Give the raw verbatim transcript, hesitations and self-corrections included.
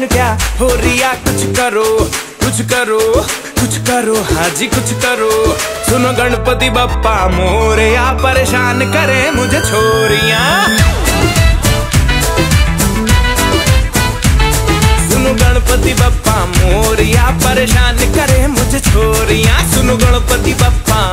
Tension क्या हो रिया, कुछ करो कुछ करो कुछ करो, हाँ जी कुछ करो। सुनो गणपति बप्पा मोरया, परेशान करे मुझे छोरियां। सुनो गणपति बप्पा मोरया, परेशान करे मुझे छोरियां। सुनो गणपति बप्पा